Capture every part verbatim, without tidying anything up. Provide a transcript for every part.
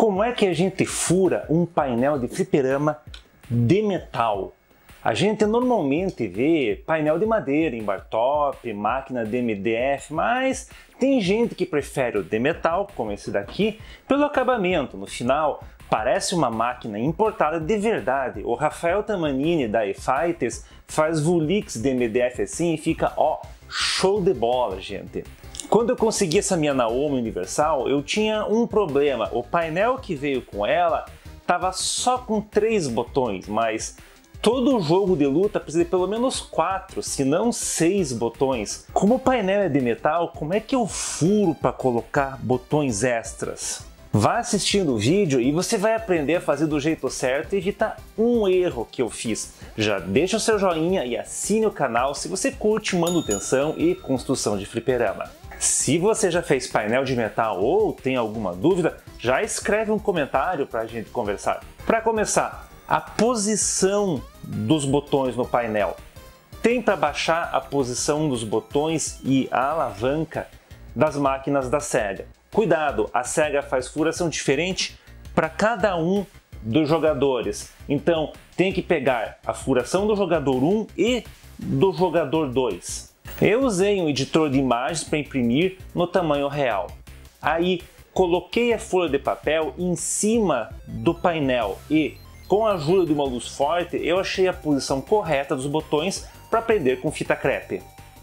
Como é que a gente fura um painel de fliperama de metal? A gente normalmente vê painel de madeira em bar top, máquina de M D F, mas tem gente que prefere o de metal, como esse daqui, pelo acabamento. No final, parece uma máquina importada de verdade. O Rafael Tamanini da E-Fighters faz Vulix de M D F assim e fica, ó, show de bola, gente. Quando eu consegui essa minha Naomi Universal, eu tinha um problema. O painel que veio com ela estava só com três botões, mas todo jogo de luta precisa de pelo menos quatro, se não seis botões. Como o painel é de metal, como é que eu furo para colocar botões extras? Vá assistindo o vídeo e você vai aprender a fazer do jeito certo e evitar um erro que eu fiz. Já deixa o seu joinha e assine o canal se você curte manutenção e construção de fliperama. Se você já fez painel de metal ou tem alguma dúvida, já escreve um comentário para a gente conversar. Para começar, a posição dos botões no painel. Tem para baixar a posição dos botões e a alavanca das máquinas da SEGA. Cuidado, a SEGA faz furação diferente para cada um dos jogadores. Então tem que pegar a furação do jogador um e do jogador dois. Eu usei um editor de imagens para imprimir no tamanho real. Aí coloquei a folha de papel em cima do painel e, com a ajuda de uma luz forte, eu achei a posição correta dos botões para prender com fita crepe.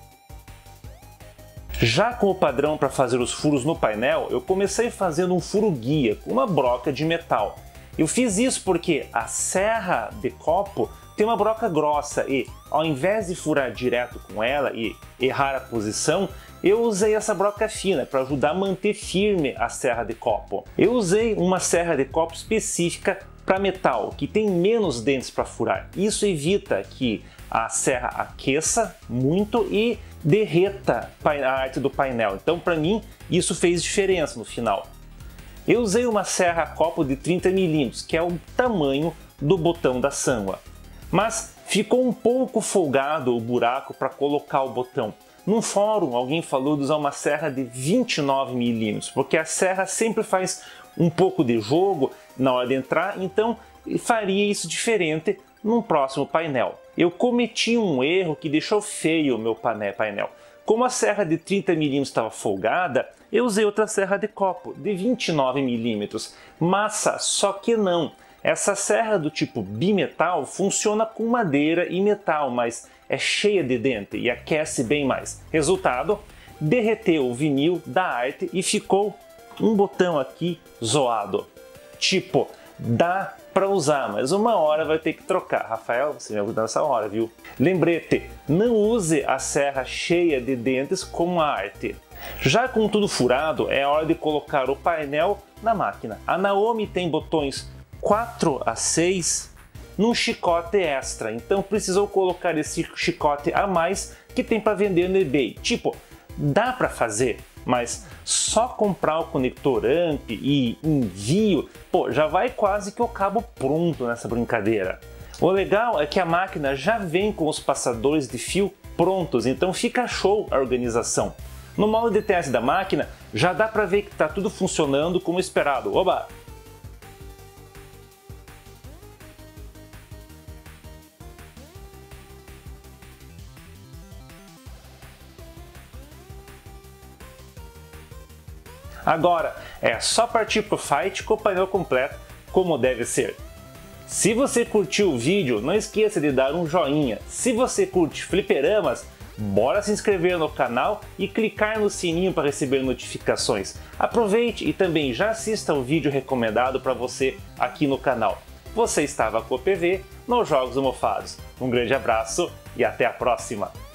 Já com o padrão para fazer os furos no painel, eu comecei fazendo um furo guia com uma broca de metal. Eu fiz isso porque a serra de copo tem uma broca grossa e, ao invés de furar direto com ela e errar a posição, eu usei essa broca fina para ajudar a manter firme a serra de copo. Eu usei uma serra de copo específica para metal, que tem menos dentes para furar. Isso evita que a serra aqueça muito e derreta a arte do painel. Então, para mim, isso fez diferença no final. Eu usei uma serra a copo de trinta milímetros, que é o tamanho do botão da Sanwa. Mas ficou um pouco folgado o buraco para colocar o botão. Num fórum, alguém falou de usar uma serra de vinte e nove milímetros, porque a serra sempre faz um pouco de jogo na hora de entrar, então faria isso diferente num próximo painel. Eu cometi um erro que deixou feio o meu painel. Como a serra de trinta milímetros estava folgada, eu usei outra serra de copo de vinte e nove milímetros. Massa, só que não. Essa serra do tipo bimetal funciona com madeira e metal, mas é cheia de dente e aquece bem mais. Resultado, derreteu o vinil da arte e ficou um botão aqui zoado. Tipo, dá para usar, mas uma hora vai ter que trocar. Rafael, você me ajuda nessa hora, viu? Lembrete, não use a serra cheia de dentes como a arte. Já com tudo furado, é hora de colocar o painel na máquina. A Naomi tem botões quatro a seis num chicote extra, então precisou colocar esse chicote a mais que tem para vender no eBay. Tipo, dá para fazer, mas só comprar o conector A M P e envio, pô, já vai quase que o cabo pronto nessa brincadeira. O legal é que a máquina já vem com os passadores de fio prontos, então fica show a organização. No modo de teste da máquina, já dá para ver que está tudo funcionando como esperado. Oba! Agora é só partir pro fight com o painel completo, como deve ser. Se você curtiu o vídeo, não esqueça de dar um joinha. Se você curte fliperamas, bora se inscrever no canal e clicar no sininho para receber notificações. Aproveite e também já assista o vídeo recomendado para você aqui no canal. Você estava com o P V nos Jogos Mofados. Um grande abraço e até a próxima!